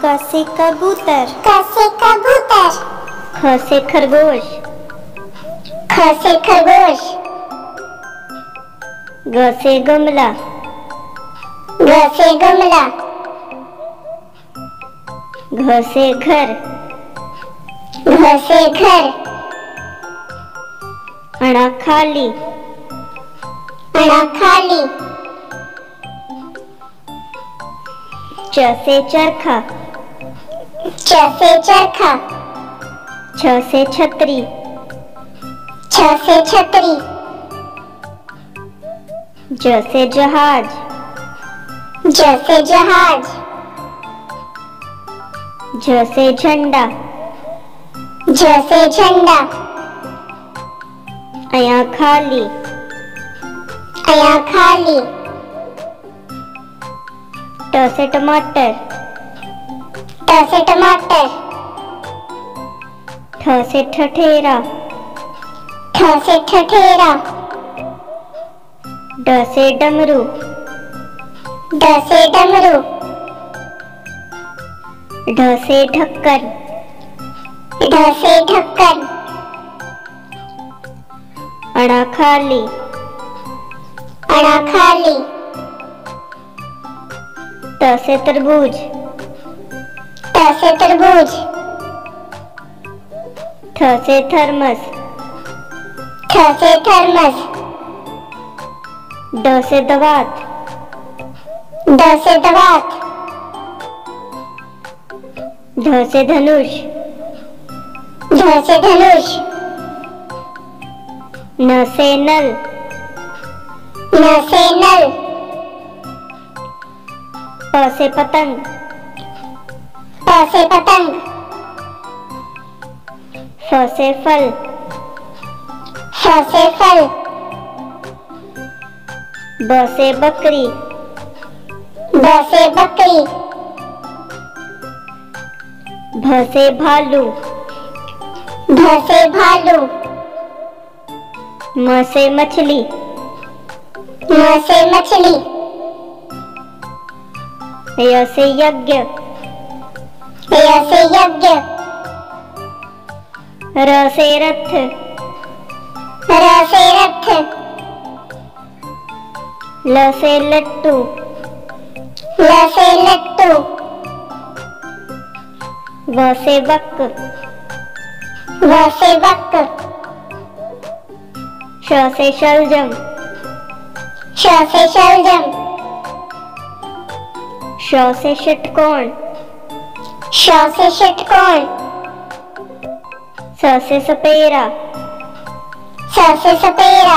क से कबूतर। क से कबूतर। ख से खरगोश। ख से खरगोश। ग से गमला। ग से गमला। घ से घर। घ से घर। अणा खाली। अणा खाली। च से चरखा। च से चरखा। छ से छतरी। छ से छतरी। ज से जहाज। ज से जहाज। झ से झंडा। झ से झंडा। अया खाली। अया खाली। ट से टमाटर। ट से टमाटर। ठ से ठठेरा। ठ से ठठेरा। ड से डमरू। ड से डमरू। ढ से ढक्कन। ढ से ढक्कन। अणा खाली। अणा खाली। त से तरबूज। त से तरबूज। थ से थर्मस। थ से थर्मस। ड से दवात। ड से दवात। ध से धनुष। ध से धनुष। न से नल। न से नल। प से पतंग। प से पतंग। फ से फल। फ से फल। ब से बकरी। ब से बकरी। भ से भालू। भ से भालू। म से मछली। म से मछली। य से यज्ञ। य से यज्ञ। र से रथ। र से रथ। ल से लट्टू। ल से लट्टू। व से बक। व से बक। श से शलजम। श से शलजम। ष से षटकोण। श से षटकोण। स से सपेरा। स से सपेरा।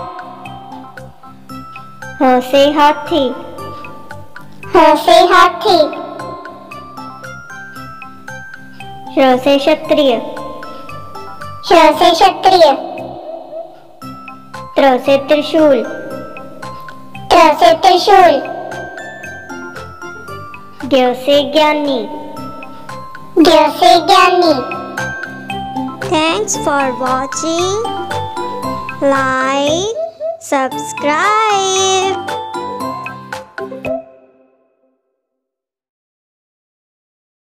ह से हाथी। ह से हाथी। श से क्षत्रिय। श से क्षत्रिय। त्र से त्रिशूल। त्र से त्रिशूल। ज्ञ से ज्ञानी। ज्ञ से ज्ञानी। Thanks for watching. Like, subscribe.